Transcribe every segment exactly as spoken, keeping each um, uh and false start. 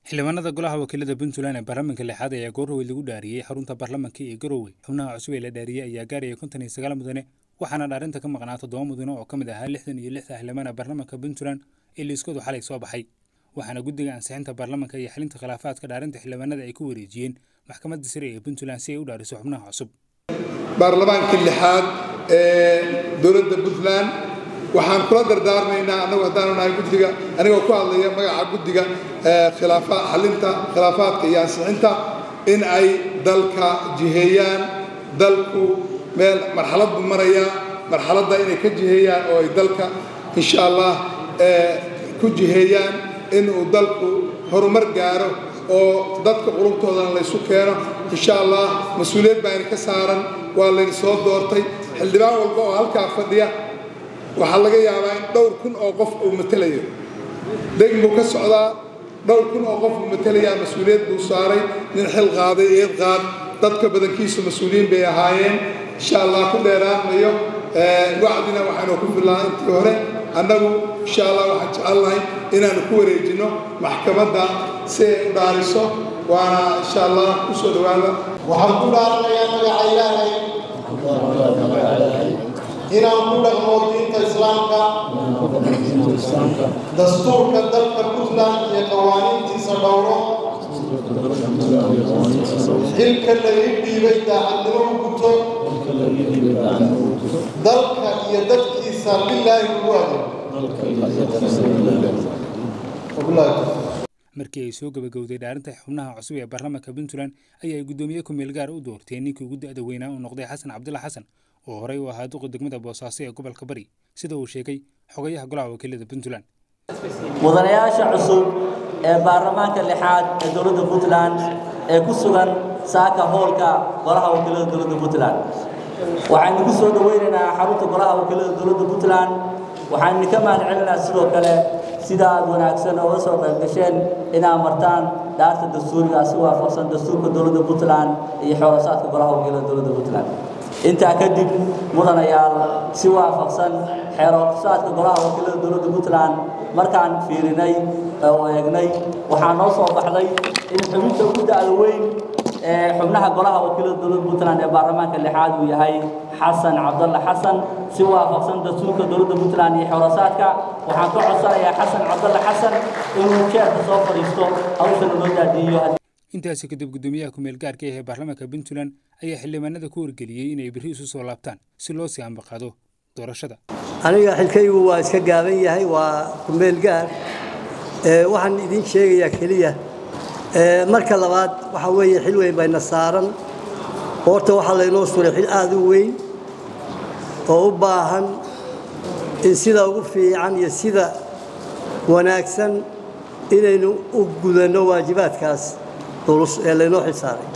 xildhibaanada golaha wakiilada Puntland ee baarlamaanka lixaad ayaa goor weyn lagu dhaariyay xarunta baarlamaanka ee Garowe xubnaha cusub ee la dhaariyay ayaa gaaraya konton iyo sagaal mudane waxaana dhaarinta ka maqnaa toddoba mudane oo kamid ah lixdan iyo lix xildhibaan baarlamaanka Puntland ee liiskoodu xalay soo baxay waxaana guddiga ansixinta baarlamaanka iyo xalinta khilaafaadka dhaarinta xildhibaanada ay ku wareejiyeen maxkamadda sare ee Puntland si ay u dhaariso xubnaha cusub baarlamaanka lixaad ee dowladda Puntland waxaan kula dardaarmaynaa anagu hadaan nahay guddiga anigoo ku hadlaya magaca guddiga khilaafa xalinta khilaafaadka iyo ansixinta in ay dalka jiheeyaan dalku meel marxalad maraya marxaladda inay ka jiheeyaan oo ay dalka insha Allah ku jiheeyaan in uu dalku horumar gaaro oo dadka qulubtooda la isu keeno insha Allah mas'uuliyad baa ka saaran waa la soo doortay xildhibaan walba oo halka fadhiya waxa laga yaabaa in dhowr kun oo qof uu matalayo degmo ka socdaa dhowr kun oo qof uu matalaya mas'uuliyad buu saaray nin xil qaaday ee qaad dadka badankiisu mas'uuliyiin bay ahaayeen insha Allah ku dheeraanayo ee wacdina waxaanu ku filaa intii hore annagu insha Allah waxaan jecelahay inaan ku wareejino maxkamadda si ay u dhaariso waana insha Allah ku soo dhawaada waxaan ku dhaaranayaa magaca Ilaahay inaan ku dhaqmo diinta islaamka dastuurka dalka Puntland iyo qawaaniintiisa dhowro xilka laga dhiibay daacadnimo u guto dalka iyo dadkiisa billaahi ugu adeego markii ay soo gabagowday dhaarinta xubnaha cusub ee baarlamaanka Puntland ayaa gudoomiye ku meel gaar u doortay ninkii ugu da'da weynaa oo noqday Xasan Cabdulla Xasan oo horay u ahaa duqa degmada Boosaaso ee gobolka Bari sida uu sheegay xogayaha golaha wakiilada Puntland mudanayaasha cusub ee baarlamaanka lixaad ee dowladda Puntland ee ku sugan saaka hoolka golaha wakiilada dowladda Puntland waxaan ugu soo dhaweynaynaa xarunta golaha wakiilada dowladda Puntland waxaan ka mahadcelinaynaa sidoo kale sida aad wanaagsan oo soo qayb gasheen inaa martaan dhaarta dastuuriga si waafaqsan dastuurka dowladda Puntland iyo xoraasaadka golaha wakiilada dowladda Puntland inta kadib mudanayaal si waafaqsan xeerarka golaha wakiilada dowladda Puntland markaan fiirinay oo eegnay waxaa noo soo baxday in xubinta ugu da'da weyn ee xubnaha golaha wakiilada dowladda Puntland ee baarlamaanka lixaad uu yahay Xasan Cabdulla Xasan si waafaqsan dastuurka dowladda Puntland iyo xoraasaadka waxaan ka codsanayaa Xasan Cabdulla Xasan inuu jeerka soo fariisto hawshan loo daadiyo intaas kadib gudoomiyaha ku meel gaarka ah ee baarlamaanka Puntland ayaa xildhibaanada ku wargeliyay inay biri isu soo laabtaan si loo sii ambaqado doorashada aniga xilkaygu waa iska gaaban yahay waa ku meel gaar ee waxaan idin sheegayaa kaliya ee marka labaad waxa weeye xil weyn bayna saaran horta waxa la inoo suray xil aad u weyn oo u baahan in sida ugu fiican iyo sida wanaagsan inaynu u gudano waajibaadkaas dulus ee la inoo xil saaray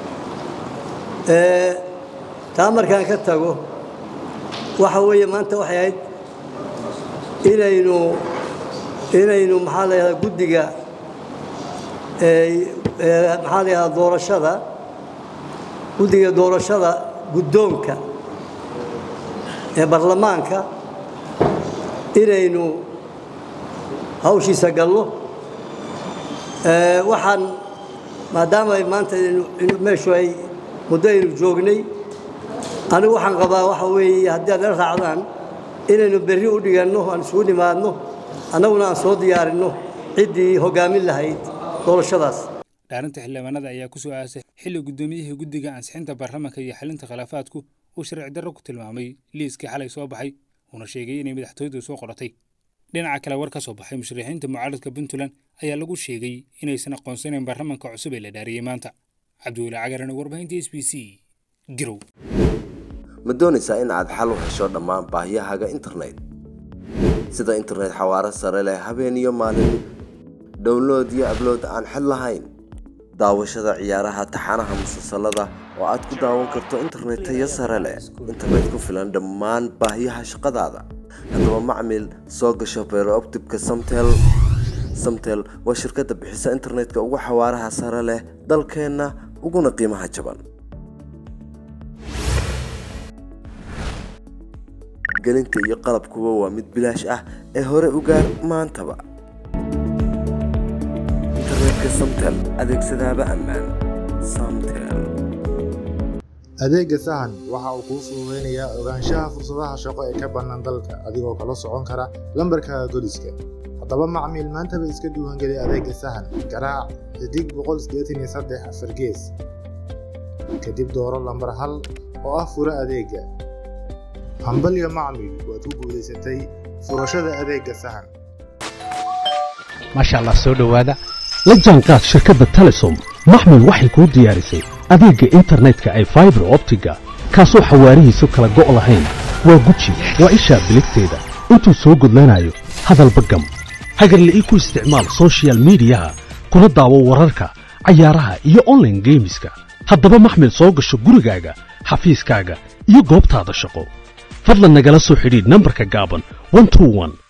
ee taa markaan ka tago waxa weeye maanta waxay ahayd inaynu inaynu maxaa la yiraahdaa guddiga ee maxaa la yiraahdaa doorashada guddiga doorashada guddoonka ee baarlamaanka inaynu hawshiisa galno ee waxaan maadaama ay maanta meeshu ay muddo aynu joognay anigu waxaan qabaa waxa weeye haddii aad la raacdaan inaynu berri u dhiganno aan isugu nimaadno annaguna aan soo diyaarinno ciddii hoggaamin lahayd doorashadaas dhaarinta xildhibaanada ayaa ku soo aasay xilli gudoomiyihii guddiga ansixinta baarlamaanka iyo xalinta khilaafaadku uu sharci darro ku tilmaamay liiskii xalay soo baxay una sheegay inay madaxtooyadu soo qoratay dhinaca kale war ka soo baxay musharixiinta mucaaradka Puntland ayaa lagu sheegay inaysan aqoonsanayn baarlamaanka cusub ee la dhaariyay maanta cabdulla cagaran warbaahinta S B C Garow ma doonaysaa in aad xal u hesho dhammaan baahiyahaaga internet sida internet xawaare sare leh habeen iyo maalin download iyo upload aan xad lahayn daawashada ciyaaraha taxanaha musalsalada oo aad ku daawan karto internet tayo sare leh internet ku filan dhammaan baahiyaha shaqadaada haddaba macmiil soo gasho Beero Optibka Samtel Samtel waa shirkadda bixisa internetka ugu xawaaraha sare leh dalkeena uguna qiimaha jaban gelinta iyo qalabkuba waa mid bilaash ah ee hore u gaar maantaba internetka samtel adeegsadaaba ammaan. Samtel. adeegga sahan waxa uu kuu fududeynayaa ogaanshaha fursadaha shaqo ee ka bannaan dalka adigoo kala socon kara lambarka goliska. haddaba macmiil maantaba iska diiwaangeli adeegga sahan garaac xidig boqol sideetan iyo saddex afar gees kadib dooro lambar hal oo ah fura adeegga. hambalyo macmiil waad ku guulaysatay furashada adeegga sahan. maasha Allah soo dhawaada la jaanqaad shirkadda Telesom maxmil waxay kuu diyaarisay adeegga internetka ay fiber optiga kaasoo xawaarihiisu kala go' lahayn waa guji waa isha biligteeda intuu soo gudlanayo hadalba gam hagarla ii ku isticmaal social media kuna daawo wararka cayaaraha iyo online gameska haddaba maxmil soo gasho gurigaaga xafiiskaaga iyo goobtaada shaqo fadlan nagala soo xidhiidh nambarka gaaban one two one